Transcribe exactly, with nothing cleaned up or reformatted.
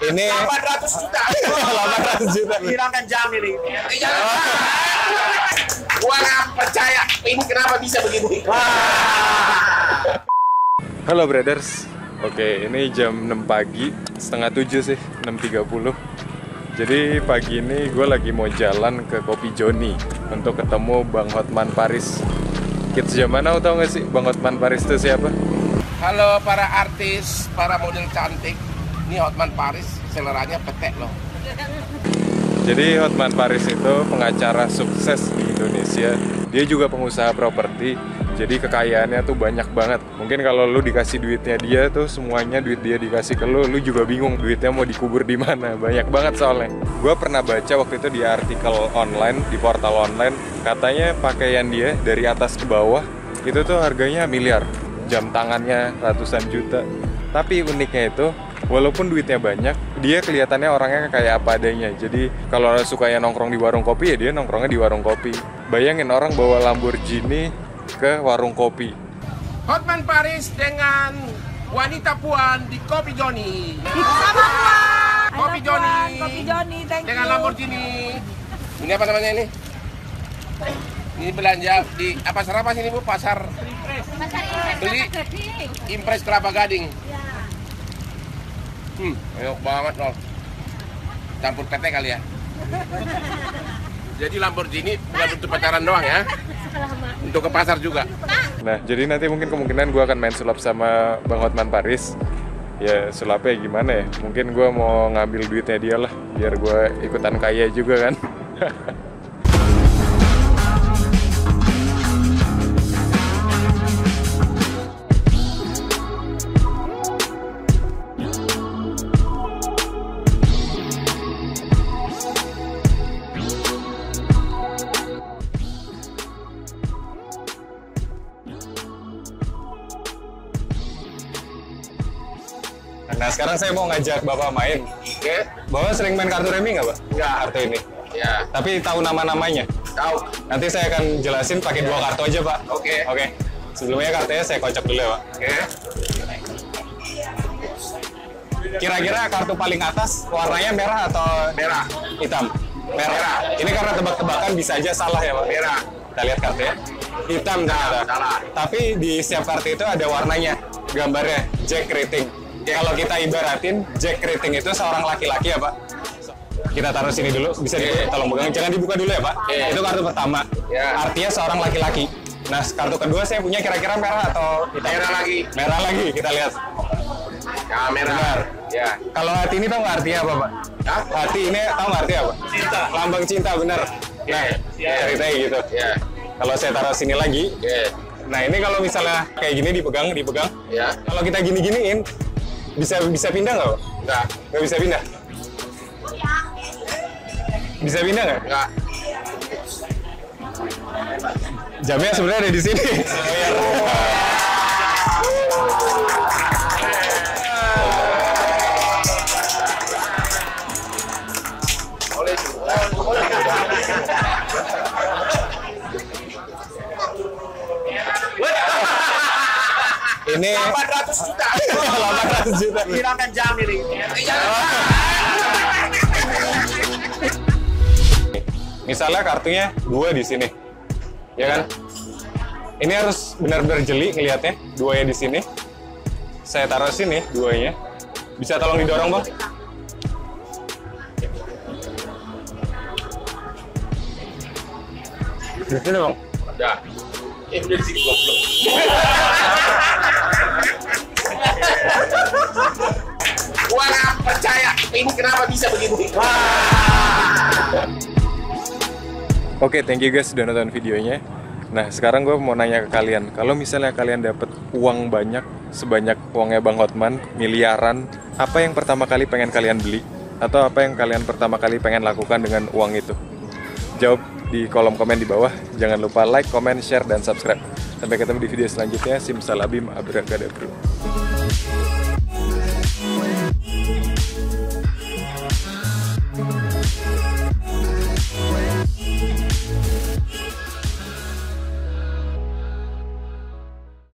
Ini delapan ratus juta. delapan ratus juta. Hilangkan jam ini. Eh, jangan. Gua nggak percaya. Ini kenapa bisa begini? Halo brothers. Oke, ini jam enam pagi, setengah tujuh sih, enam tiga puluh. Jadi pagi ini gue lagi mau jalan ke Kopi Joni untuk ketemu Bang Hotman Paris. Kids zaman now tau gak sih Bang Hotman Paris itu siapa? Halo para artis, para model cantik. Ini Hotman Paris, seleranya petek loh. Jadi Hotman Paris itu pengacara sukses di Indonesia. Dia juga pengusaha properti. Jadi kekayaannya tuh banyak banget. Mungkin kalau lu dikasih duitnya dia tuh semuanya duit dia dikasih ke lu, lu juga bingung duitnya mau dikubur di mana. Banyak banget soalnya. Gua pernah baca waktu itu di artikel online, di portal online, katanya pakaian dia dari atas ke bawah itu tuh harganya miliar. Jam tangannya ratusan juta. Tapi uniknya itu, walaupun duitnya banyak, dia kelihatannya orangnya kayak apa adanya. Jadi kalau sukanya nongkrong di warung kopi, ya dia nongkrongnya di warung kopi. Bayangin orang bawa Lamborghini ke warung kopi. Hotman Paris dengan wanita Puan di Kopi Joni. Sama Puan. Kopi Joni. Kopi Joni, thank Dengan you. Lamborghini. Ini apa namanya ini? Ini belanja di apa pasar apa sini Bu? Pasar beli Impres Kelapa Gading. Hmm, enak banget loh. Campur pete kali ya. Jadi Lamborghini bukan untuk pacaran doang ya. Untuk ke pasar juga. Nah, jadi nanti mungkin kemungkinan gue akan main sulap sama Bang Hotman Paris. Ya, sulapnya gimana ya? Mungkin gue mau ngambil duitnya dia lah, biar gue ikutan kaya juga kan. Nah, sekarang saya mau ngajak Bapak main. Oke. Bapak sering main kartu remi nggak, Pak? Enggak. Kartu ini. Ya, Tapi tahu nama-namanya. tahu. Nanti saya akan jelasin pakai dua kartu aja, Pak. Oke. Oke. Sebelumnya kartunya saya kocok dulu ya, Pak. Oke. Kira-kira kartu paling atas warnanya merah atau Merah. hitam? Merah. Merah. Ini karena tebak-tebakan bisa aja salah ya, Pak. Merah. Kita lihat kartunya. Hitam ternyata. Salah. Tapi di setiap kartu itu ada warnanya, gambarnya Jack Rating. Kalau kita ibaratin Jack Rating itu seorang laki-laki ya, Pak. Kita taruh sini dulu, bisa di, tolong pegang. Jangan dibuka dulu ya, Pak. Oke. Itu kartu pertama. Ya. Artinya seorang laki-laki. Nah, kartu kedua saya punya kira-kira merah atau hitam? Merah lagi. Merah lagi, kita lihat. Ya, merah. Benar. Ya. Kalau hati ini tahu nggak artinya apa, Pak? Hah? Hati ini tahu nggak artinya apa? Cinta. Lambang cinta, benar. Nah, Ya. ceritanya gitu. Ya. Kalau saya taruh sini lagi, Oke. nah ini kalau misalnya kayak gini dipegang, dipegang. Ya. Kalau kita gini-giniin, bisa bisa pindah nggak, Pak? Enggak. Nggak bisa pindah? Bisa pindah nggak? Enggak. Jamnya sebenarnya ada di sini. Boleh itu. Boleh. Ini delapan ratus juta. delapan ratus juta. Hilangkan jam ini. Eh, jangan. Misalnya kartunya dua di sini, ya kan? Ini harus benar-benar jeli ngelihatnya, duanya di sini. Saya taruh sini duanya. Bisa tolong didorong, Bang? Di sini, Bang. Ya. Eh, udah di sini goblok. Gua nggak percaya. Ini kenapa bisa begini? Oke, thank you guys sudah nonton videonya. Nah, sekarang gue mau nanya ke kalian, kalau misalnya kalian dapat uang banyak, sebanyak uangnya Bang Hotman, miliaran, apa yang pertama kali pengen kalian beli? Atau apa yang kalian pertama kali pengen lakukan dengan uang itu? Jawab di kolom komen di bawah. Jangan lupa like, comment, share, dan subscribe. Sampai ketemu di video selanjutnya. Simsalabim, abracadabra.